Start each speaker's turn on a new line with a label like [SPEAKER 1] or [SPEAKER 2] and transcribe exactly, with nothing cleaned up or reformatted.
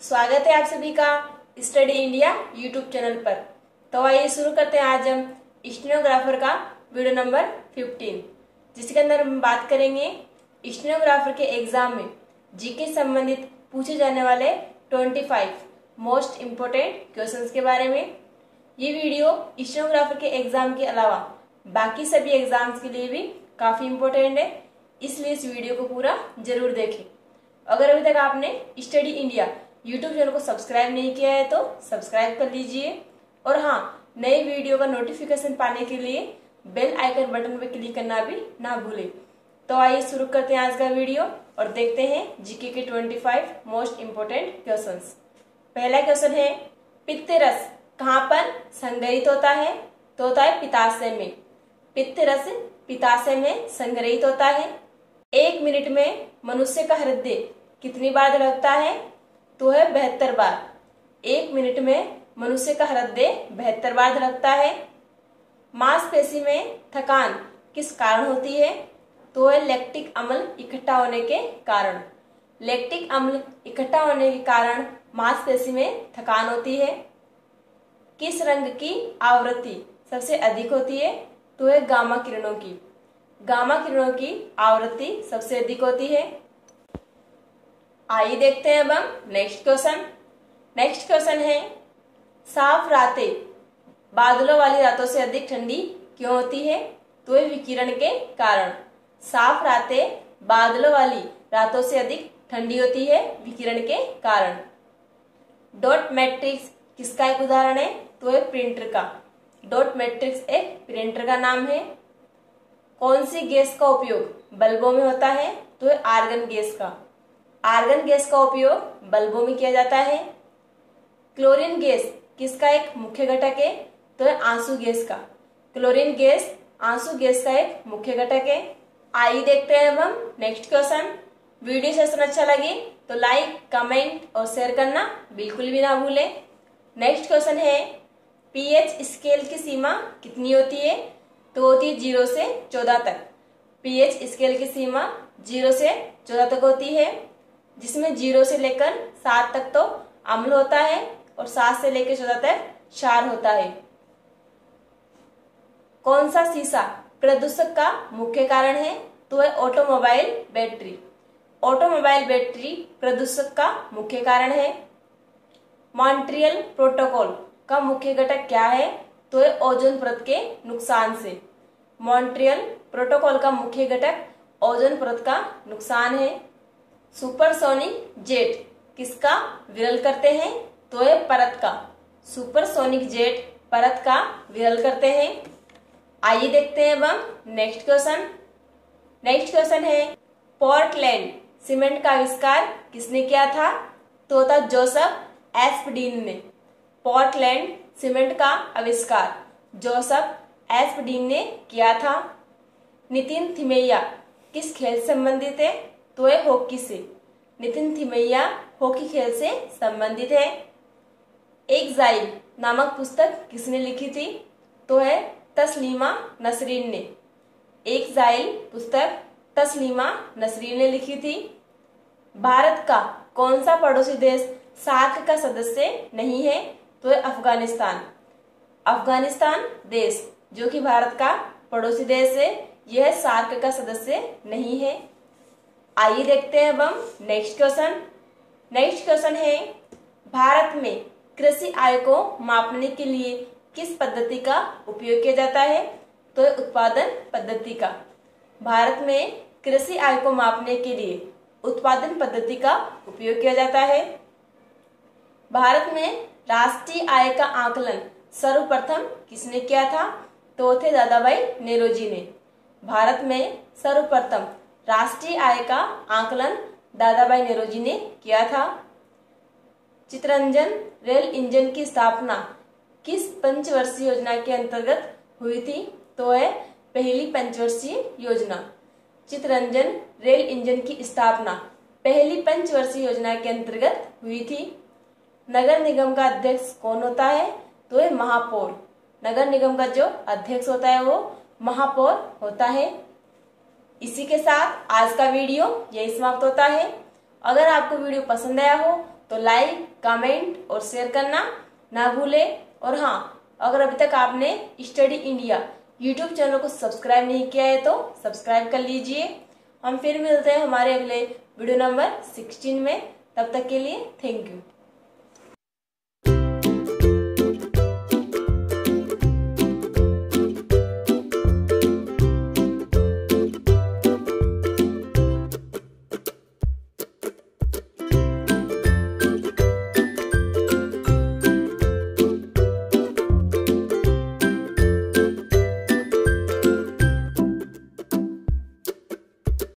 [SPEAKER 1] स्वागत है आप सभी का स्टडी इंडिया यूट्यूब चैनल पर। तो आइए शुरू करते हैं आज हम स्टेनोग्राफर का वीडियो नंबर पंद्रह, जिसके अंदर हम बात करेंगे स्टेनोग्राफर के एग्जाम में जीके संबंधित पूछे जाने वाले पच्चीस मोस्ट इम्पोर्टेंट क्वेश्चंस के बारे में। ये वीडियो स्टेनोग्राफर के एग्जाम के अलावा बाकी सभी एग्जाम्स के लिए भी काफी इम्पोर्टेंट है, इसलिए इस वीडियो को पूरा जरूर देखें। अगर अभी तक आपने स्टडी इंडिया यूट्यूब चैनल को सब्सक्राइब नहीं किया है तो सब्सक्राइब कर लीजिए, और हाँ, नए वीडियो का नोटिफिकेशन पाने के लिए बेल आइकन बटन पर क्लिक करना भी ना भूलें। तो आइए शुरू करते हैं आज का वीडियो और देखते हैं जीके के पच्चीस मोस्ट इम्पोर्टेंट क्वेश्चंस। पहला क्वेश्चन है, पित्त रस कहाँ पर संग्रहित होता है? तो होता है पित्ताशय में। पित्त रस पित्ताशय में संग्रहित होता है। एक मिनट में मनुष्य का हृदय कितनी बार धड़कता है? तो है बहत्तर बार। एक मिनट में मनुष्य का हृदय बहत्तर बार धड़कता है। मांसपेशी में थकान किस कारण होती है? तो है लैक्टिक अम्ल इकट्ठा होने के कारण। लैक्टिक अम्ल इकट्ठा होने के कारण मांसपेशी में थकान होती है। किस रंग की आवृत्ति सबसे अधिक होती है? तो है गामा किरणों की। गामा किरणों की आवृत्ति सबसे अधिक होती है। आइए देखते हैं अब हम नेक्स्ट क्वेश्चन। नेक्स्ट क्वेश्चन है, साफ रातें बादलों वाली रातों से अधिक ठंडी क्यों होती है? तो ये विकिरण के कारण। साफ रातें बादलों वाली रातों से अधिक ठंडी होती है विकिरण के कारण। डॉट मैट्रिक्स किसका एक उदाहरण है? तो ये प्रिंटर का। डॉट मैट्रिक्स एक प्रिंटर का नाम है। कौन सी गैस का उपयोग बल्बों में होता है? तो ये आर्गन गैस का। आर्गन गैस का उपयोग बल्बों में किया जाता है। क्लोरीन गैस किसका एक मुख्य घटक है? तो है आंसू गैस का। क्लोरीन गैस आंसू गैस का एक मुख्य घटक है। आइए देखते हैं अब हम नेक्स्ट क्वेश्चन। वीडियो सेशन अच्छा लगे तो लाइक, कमेंट और शेयर करना बिल्कुल भी ना भूलें। नेक्स्ट क्वेश्चन है, पीएच स्केल की सीमा कितनी होती है? तो होती है जीरो से चौदह तक। पीएच स्केल की सीमा जीरो से चौदह तक होती है, जिसमें जीरो से लेकर सात तक तो अम्ल होता है और सात से लेकर चौदह तक क्षार होता है। कौन सा शीशा प्रदूषक का मुख्य कारण है? तो है ऑटोमोबाइल बैटरी। ऑटोमोबाइल बैटरी प्रदूषक का मुख्य कारण है। मॉन्ट्रियल प्रोटोकॉल का मुख्य घटक क्या है? तो है ओजोन परत के नुकसान से। मॉन्ट्रियल प्रोटोकॉल का मुख्य घटक ओजोन परत का नुकसान है। सुपरसोनिक जेट किसका विरल करते हैं? तो है परत का। सुपरसोनिक जेट परत का विरल करते हैं। आइए देखते हैं अब हम नेक्स्ट क्वेश्चन। नेक्स्ट क्वेश्चन है, पोर्टलैंड सीमेंट का आविष्कार किसने किया था? तो था जोसेफ एस्पडीन ने। पोर्टलैंड सीमेंट का आविष्कार जोसेफ एस्पडीन ने किया था। नितिन थिमैया किस खेल से संबंधित है? तो है हॉकी से। नितिन थिमैया हॉकी खेल से संबंधित है। एक्साइल नामक पुस्तक किसने लिखी थी? तो है तस्लीमा नसरीन ने। एक्साइल पुस्तक तस्लीमा नसरीन ने लिखी थी। भारत का कौन सा पड़ोसी देश सार्क का सदस्य नहीं है? तो है अफगानिस्तान। अफगानिस्तान देश जो कि भारत का पड़ोसी देश है, यह सार्क का सदस्य नहीं है। आइए देखते हैं अब हम नेक्स्ट क्वेश्चन। नेक्स्ट क्वेश्चन है, भारत में कृषि आय को मापने के लिए किस पद्धति का उपयोग किया जाता है? तो है उत्पादन पद्धति का। भारत में कृषि आय को मापने के लिए उत्पादन पद्धति का उपयोग किया जाता है। भारत में राष्ट्रीय आय का आकलन सर्वप्रथम किसने किया था? तो थे दादाभाई नेरोजी ने। भारत में सर्वप्रथम राष्ट्रीय आय का आकलन दादाभाई नेरोजी ने किया था। चितरंजन रेल इंजन की स्थापना किस पंचवर्षीय योजना के अंतर्गत हुई थी? तो है पहली पंचवर्षीय योजना। चितरंजन रेल इंजन की स्थापना पहली पंचवर्षीय योजना के अंतर्गत हुई थी। नगर निगम का अध्यक्ष कौन होता है? तो है महापौर। नगर निगम का जो अध्यक्ष होता है वो महापौर होता है। इसी के साथ आज का वीडियो यही समाप्त होता है। अगर आपको वीडियो पसंद आया हो तो लाइक, कमेंट और शेयर करना ना भूलें। और हाँ, अगर अभी तक आपने स्टडी इंडिया यूट्यूब चैनल को सब्सक्राइब नहीं किया है तो सब्सक्राइब कर लीजिए। हम फिर मिलते हैं हमारे अगले वीडियो नंबर सिक्सटीन में। तब तक के लिए थैंक यू।